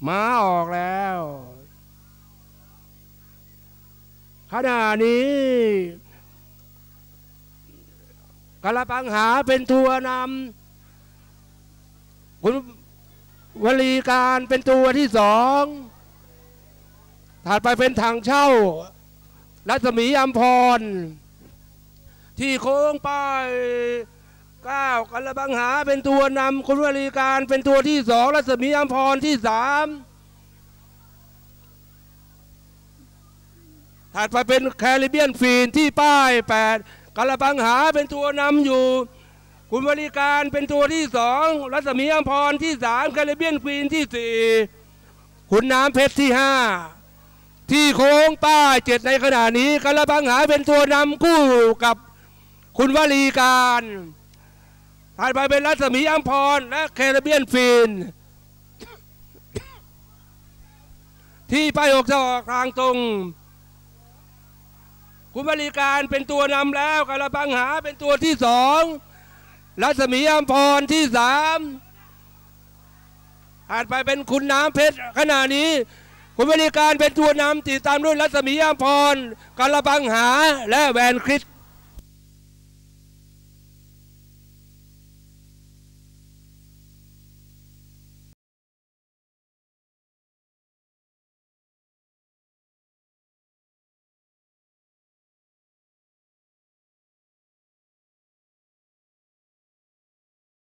ม้าออกแล้วขณะนี้กระปังหาเป็นตัวนำคุณวลีการเป็นตัวที่สองถัดไปเป็นถังเช่ารัศมีอัมพรที่โค้งป้าย9กระปังหาเป็นตัวนำคุณวลีการเป็นตัวที่สองรัศมีอัมพรที่สามถัดไปเป็นแคริเบียนฟีนที่ป้าย8กระปังหาเป็นตัวนำอยู่คุณวลีการเป็นตัวที่สองรัศมีอัมพรที่สามแคริเบียนฟีนที่สี่ขุนน้ำเพชรที่ห้าที่โค้งป้าย7ในขณะนี้กระปังหาเป็นตัวนำคู่กับคุณวลีการถัดไปเป็นรัศมีอัมพรและแคริเบียนฟีนที่ป้าย6จะออกทางตรงคุณวลีการเป็นตัวนำแล้วกระปังหาเป็นตัวที่สองรัศมีอัมพรที่สามถัดไปเป็นคุณน้ำเพชรขณะนี้คุณวลีการเป็นตัวนำติดตามด้วยรัศมีอัมพรกระปังหาและแวนคริส